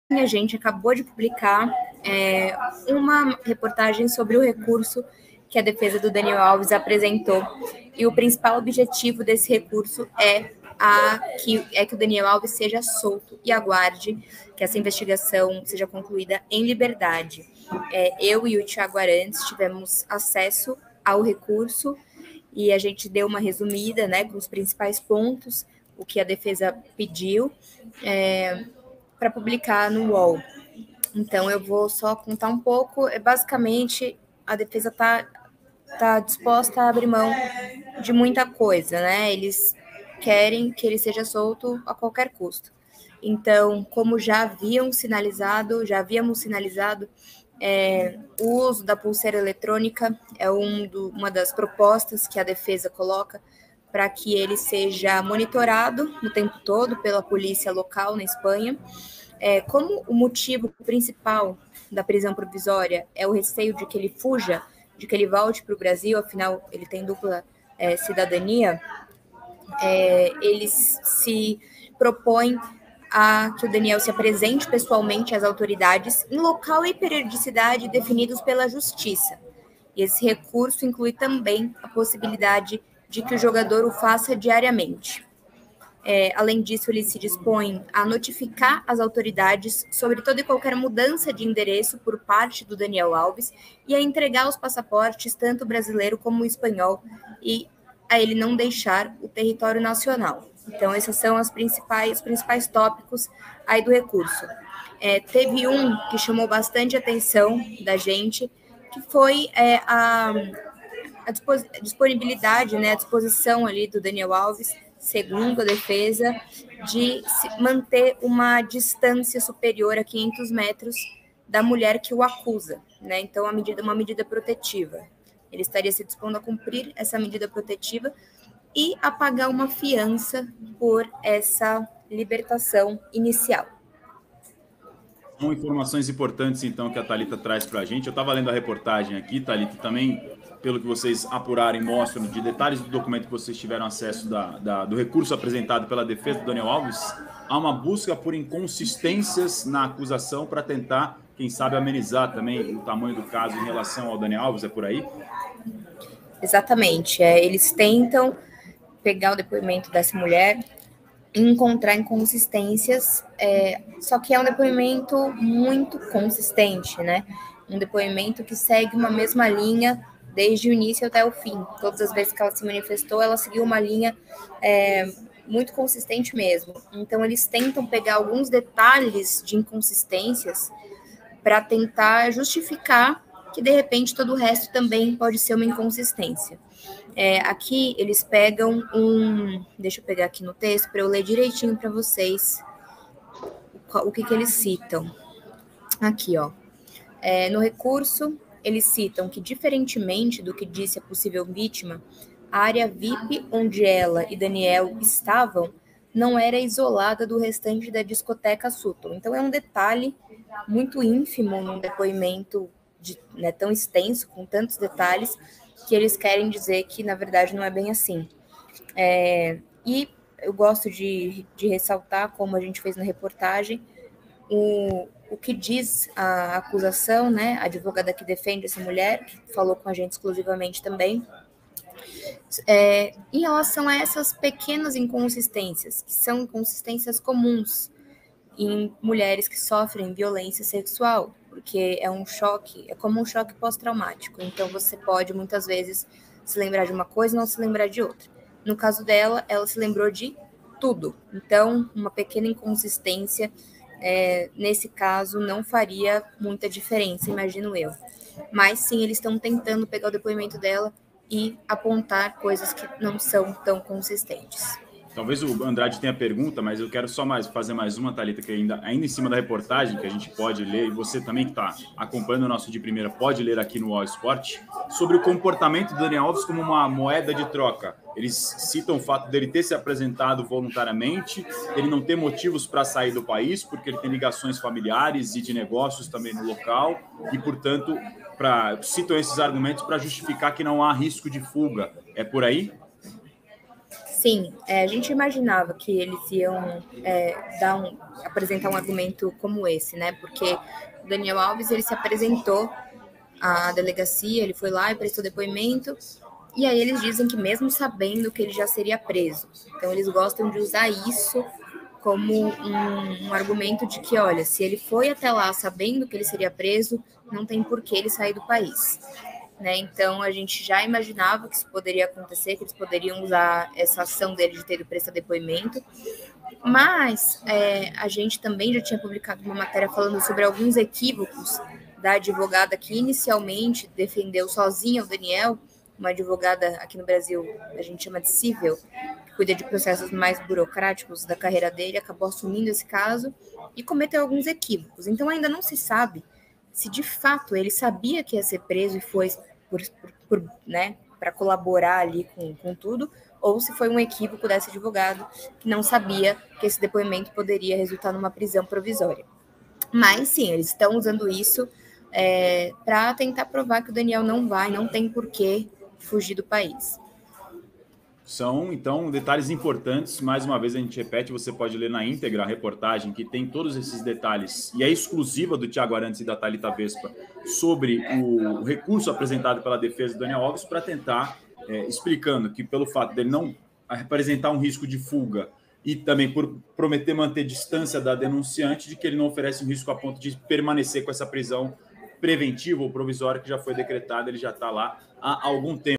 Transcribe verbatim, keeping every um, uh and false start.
a gente acabou de publicar é, uma reportagem sobre o recurso que a defesa do Daniel Alves apresentou. E o principal objetivo desse recurso é, a, que, é que o Daniel Alves seja solto e aguarde que essa investigação seja concluída em liberdade. É, eu e o Thiago Arantes tivemos acesso ao recurso e a gente deu uma resumida, né, com os principais pontos, o que a defesa pediu, é, para publicar no U O L. Então, eu vou só contar um pouco. É, basicamente, a defesa está tá disposta a abrir mão de muita coisa, né? Eles querem que ele seja solto a qualquer custo. Então, como já haviam sinalizado, já havíamos sinalizado, é, o uso da pulseira eletrônica é um do, uma das propostas que a defesa coloca para que ele seja monitorado o tempo todo pela polícia local na Espanha. É, como o motivo principal da prisão provisória é o receio de que ele fuja, de que ele volte para o Brasil, afinal ele tem dupla é, cidadania, é, eles se propõem a que o Daniel se apresente pessoalmente às autoridades em local e periodicidade definidos pela Justiça. E esse recurso inclui também a possibilidade de que o jogador o faça diariamente. É, além disso, ele se dispõe a notificar as autoridades sobre toda e qualquer mudança de endereço por parte do Daniel Alves e a entregar os passaportes, tanto brasileiro como espanhol, e a ele não deixar o território nacional. Então, esses são as principais, os principais tópicos aí do recurso. É, teve um que chamou bastante atenção da gente, que foi é, a, a disponibilidade, né, a disposição ali do Daniel Alves, segundo a defesa, de se manter uma distância superior a quinhentos metros da mulher que o acusa, né? Então, a medida, uma medida protetiva. Ele estaria se dispondo a cumprir essa medida protetiva e a pagar uma fiança por essa libertação inicial. São informações importantes, então, que a Thalita traz para a gente. Eu estava lendo a reportagem aqui, Thalita, também, pelo que vocês apurarem, mostram de detalhes do documento que vocês tiveram acesso da, da, do recurso apresentado pela defesa do Daniel Alves. Há uma busca por inconsistências na acusação para tentar, quem sabe, amenizar também o tamanho do caso em relação ao Daniel Alves, é por aí? Exatamente. É, eles tentam pegar o depoimento dessa mulher e encontrar inconsistências, é, só que é um depoimento muito consistente, né? Um depoimento que segue uma mesma linha desde o início até o fim. Todas as vezes que ela se manifestou, ela seguiu uma linha é, muito consistente mesmo. Então, eles tentam pegar alguns detalhes de inconsistências para tentar justificar que, de repente, todo o resto também pode ser uma inconsistência. É, aqui eles pegam um... Deixa eu pegar aqui no texto para eu ler direitinho para vocês o, o que, que eles citam. Aqui, ó. É, no recurso, eles citam que, diferentemente do que disse a possível vítima, a área V I P onde ela e Daniel estavam não era isolada do restante da discoteca Sutton. Então, é um detalhe muito ínfimo num depoimento de, né, tão extenso, com tantos detalhes, que eles querem dizer que, na verdade, não é bem assim. É, e eu gosto de, de ressaltar, como a gente fez na reportagem, o, o que diz a acusação, né, a advogada que defende essa mulher, que falou com a gente exclusivamente também, é, em relação a essas pequenas inconsistências, que são inconsistências comuns em mulheres que sofrem violência sexual, porque é um choque, é como um choque pós-traumático. Então, você pode, muitas vezes, se lembrar de uma coisa e não se lembrar de outra. No caso dela, ela se lembrou de tudo. Então, uma pequena inconsistência, é, nesse caso, não faria muita diferença, imagino eu. Mas, sim, eles estão tentando pegar o depoimento dela e apontar coisas que não são tão consistentes. Talvez o Andrade tenha pergunta, mas eu quero só mais fazer mais uma, Thalita, que ainda, ainda em cima da reportagem, que a gente pode ler, e você também que está acompanhando o nosso de primeira pode ler aqui no All Sport, sobre o comportamento do Daniel Alves como uma moeda de troca. Eles citam o fato dele ter se apresentado voluntariamente, ele não ter motivos para sair do país, porque ele tem ligações familiares e de negócios também no local, e, portanto, pra, citam esses argumentos para justificar que não há risco de fuga. É por aí? Sim, é, a gente imaginava que eles iam é, dar um, apresentar um argumento como esse, né? Porque o Daniel Alves ele se apresentou à delegacia, ele foi lá e prestou depoimento, e aí eles dizem que mesmo sabendo que ele já seria preso, então eles gostam de usar isso como um, um argumento de que, olha, se ele foi até lá sabendo que ele seria preso, não tem por que ele sair do país. Né? Então, a gente já imaginava que isso poderia acontecer, que eles poderiam usar essa ação dele de ter ido prestar depoimento, mas é, a gente também já tinha publicado uma matéria falando sobre alguns equívocos da advogada que inicialmente defendeu sozinha o Daniel, uma advogada aqui no Brasil, a gente chama de civil, que cuida de processos mais burocráticos da carreira dele, acabou assumindo esse caso e cometeu alguns equívocos. Então, ainda não se sabe se de fato ele sabia que ia ser preso e foi por, por, por, né, para colaborar ali com, com tudo, ou se foi um equívoco desse advogado que não sabia que esse depoimento poderia resultar numa prisão provisória. Mas sim, eles estão usando isso é, para tentar provar que o Daniel não vai, não tem por que fugir do país. São, então, detalhes importantes. Mais uma vez a gente repete, você pode ler na íntegra a reportagem que tem todos esses detalhes e é exclusiva do Thiago Arantes e da Thalita Vespa sobre o recurso apresentado pela defesa do Daniel Alves para tentar, é, explicando que pelo fato dele não apresentar um risco de fuga e também por prometer manter distância da denunciante, de que ele não oferece um risco a ponto de permanecer com essa prisão preventiva ou provisória que já foi decretada, ele já está lá há algum tempo.